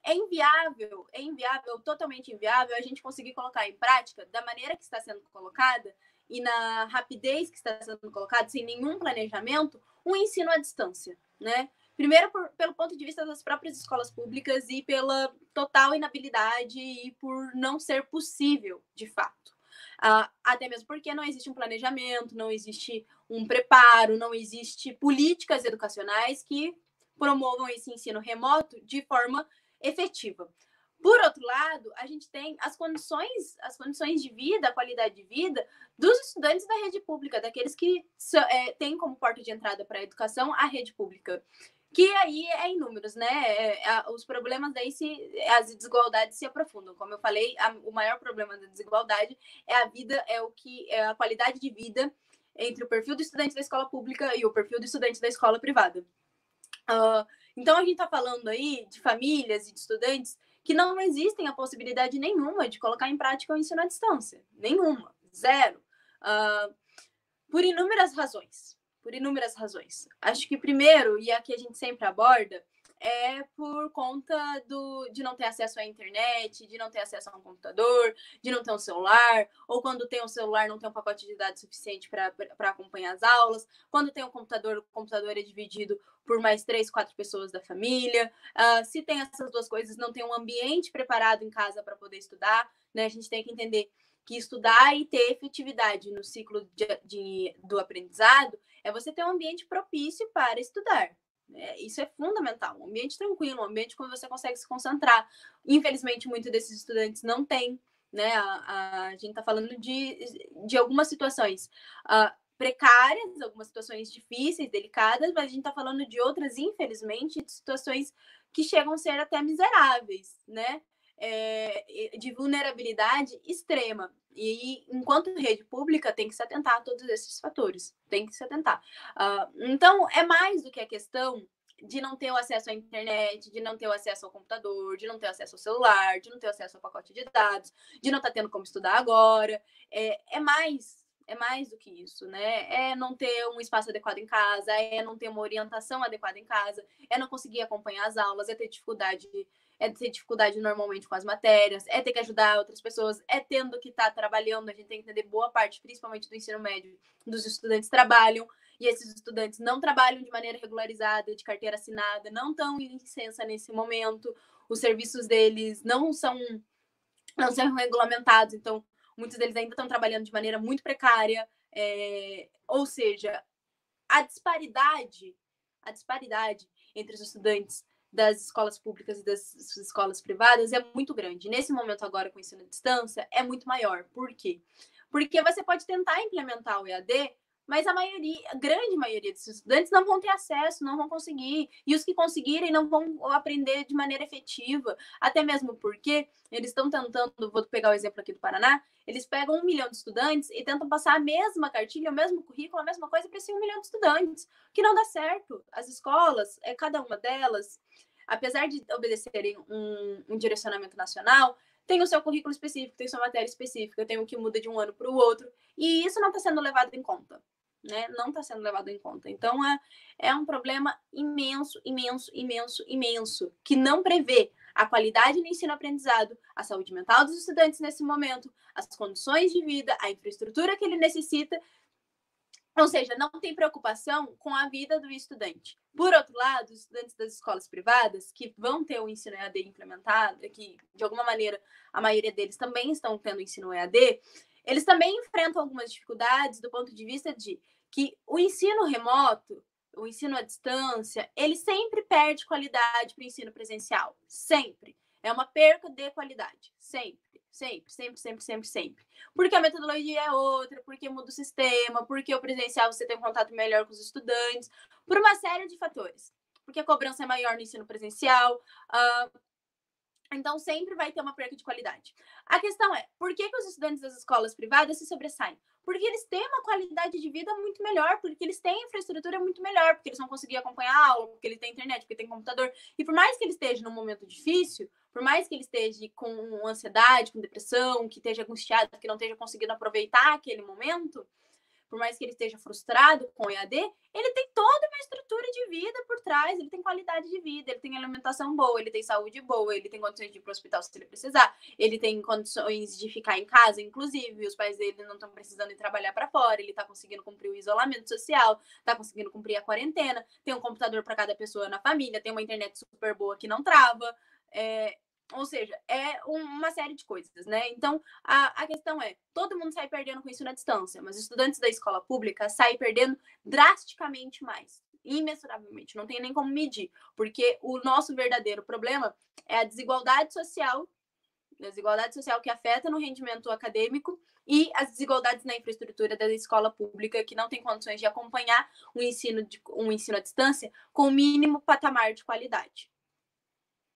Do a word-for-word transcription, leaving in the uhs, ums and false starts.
é inviável, é inviável, totalmente inviável a gente conseguir colocar em prática da maneira que está sendo colocada e na rapidez que está sendo colocada, sem nenhum planejamento, um ensino à distância, né? Primeiro, por, pelo ponto de vista das próprias escolas públicas e pela total inabilidade e por não ser possível, de fato. Uh, até mesmo porque não existe um planejamento, não existe um preparo, não existe políticas educacionais que promovam esse ensino remoto de forma efetiva. Por outro lado, a gente tem as condições, as condições de vida, a qualidade de vida dos estudantes da rede pública, daqueles que é, têm como porta de entrada para a educação a rede pública, que aí é inúmeros, né? É, é, os problemas daí, se, as desigualdades se aprofundam. Como eu falei, a, o maior problema da desigualdade é a vida, é o que é a qualidade de vida entre o perfil do estudante da escola pública e o perfil do estudante da escola privada. Uh, então, a gente está falando aí de famílias e de estudantes que não existem a possibilidade nenhuma de colocar em prática o ensino à distância. Nenhuma. Zero. Uh, por inúmeras razões. Por inúmeras razões. Acho que primeiro, e a que a gente sempre aborda, é por conta do, de não ter acesso à internet, de não ter acesso a um computador, de não ter um celular, ou quando tem um celular não tem um pacote de dados suficiente para acompanhar as aulas, quando tem um computador, o computador é dividido por mais três, quatro pessoas da família, uh, se tem essas duas coisas, não tem um ambiente preparado em casa para poder estudar, né? A gente tem que entender que estudar e ter efetividade no ciclo de, de, do aprendizado é você ter um ambiente propício para estudar. É, isso é fundamental, um ambiente tranquilo, um ambiente onde você consegue se concentrar. Infelizmente, muitos desses estudantes não têm, né? A, a, a gente está falando de, de algumas situações uh, precárias, algumas situações difíceis, delicadas, mas a gente está falando de outras, infelizmente, de situações que chegam a ser até miseráveis, né? É, de vulnerabilidade extrema. E enquanto rede pública tem que se atentar a todos esses fatores, tem que se atentar. Uh, então, é mais do que a questão de não ter o acesso à internet, de não ter o acesso ao computador, de não ter acesso ao celular, de não ter acesso ao pacote de dados, de não estar tendo como estudar agora. É, é mais, é mais do que isso, né? É não ter um espaço adequado em casa, é não ter uma orientação adequada em casa, é não conseguir acompanhar as aulas, é ter dificuldade é ter dificuldade normalmente com as matérias, é ter que ajudar outras pessoas, é tendo que estar tá trabalhando. A gente tem que entender boa parte, principalmente do ensino médio, dos estudantes trabalham, e esses estudantes não trabalham de maneira regularizada, de carteira assinada, não estão em licença nesse momento, os serviços deles não são, não são regulamentados, então muitos deles ainda estão trabalhando de maneira muito precária, é, ou seja, a disparidade, a disparidade entre os estudantes das escolas públicas e das escolas privadas é muito grande. Nesse momento agora, com o ensino à distância, é muito maior. Por quê? Porque você pode tentar implementar o E A D, mas a maioria, a grande maioria dos estudantes não vão ter acesso, não vão conseguir. E os que conseguirem não vão aprender de maneira efetiva. Até mesmo porque eles estão tentando, vou pegar o exemplo aqui do Paraná, eles pegam um milhão de estudantes e tentam passar a mesma cartilha, o mesmo currículo, a mesma coisa para esse um milhão de estudantes, que não dá certo. As escolas, é, cada uma delas, apesar de obedecerem um, um direcionamento nacional, tem o seu currículo específico, tem sua matéria específica, tem o que muda de um ano para o outro, e isso não está sendo levado em conta. Né? Não está sendo levado em conta. Então, é, é um problema imenso, imenso, imenso, imenso, que não prevê a qualidade no ensino-aprendizado, a saúde mental dos estudantes nesse momento, as condições de vida, a infraestrutura que ele necessita, ou seja, não tem preocupação com a vida do estudante. Por outro lado, os estudantes das escolas privadas, que vão ter o ensino E A D implementado, que de alguma maneira a maioria deles também estão tendo o ensino E A D, eles também enfrentam algumas dificuldades do ponto de vista de que o ensino remoto, o ensino à distância, ele sempre perde qualidade para o ensino presencial. Sempre. É uma perca de qualidade. Sempre. Sempre, sempre, sempre, sempre, sempre. Porque a metodologia é outra, porque muda o sistema, porque o presencial você tem um contato melhor com os estudantes, por uma série de fatores. Porque a cobrança é maior no ensino presencial, uh, então sempre vai ter uma perca de qualidade. A questão é, por que, que os estudantes das escolas privadas se sobressaem? Porque eles têm uma qualidade de vida muito melhor, porque eles têm infraestrutura muito melhor, porque eles vão conseguir acompanhar a aula, porque eles têm internet, porque tem computador. E por mais que eles estejam num momento difícil, por mais que ele esteja com ansiedade, com depressão, que esteja angustiado, que não esteja conseguindo aproveitar aquele momento, por mais que ele esteja frustrado com o E A D, ele tem toda uma estrutura de vida por trás, ele tem qualidade de vida, ele tem alimentação boa, ele tem saúde boa, ele tem condições de ir para o hospital se ele precisar, ele tem condições de ficar em casa, inclusive, os pais dele não estão precisando ir trabalhar para fora, ele está conseguindo cumprir o isolamento social, está conseguindo cumprir a quarentena, tem um computador para cada pessoa na família, tem uma internet super boa que não trava, é, ou seja, é uma série de coisas, né? Então, a, a questão é, todo mundo sai perdendo com isso na distância, mas os estudantes da escola pública saem perdendo drasticamente mais, imensuravelmente, não tem nem como medir, porque o nosso verdadeiro problema é a desigualdade social, a desigualdade social que afeta no rendimento acadêmico e as desigualdades na infraestrutura da escola pública, que não tem condições de acompanhar um ensino, de, um ensino à distância com o mínimo patamar de qualidade.